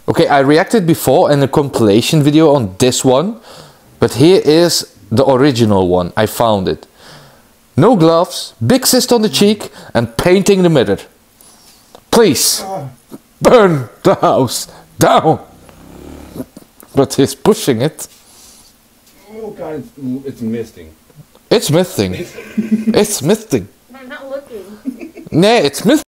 Okay, I reacted before in a compilation video on this one, but here is the original one. I found it. No gloves, big cyst on the cheek, and painting the mirror. Please, burn the house down. But he's pushing it. Oh God, it's misting. It's misting. It's misting. I'm not looking. Nee, it's misting.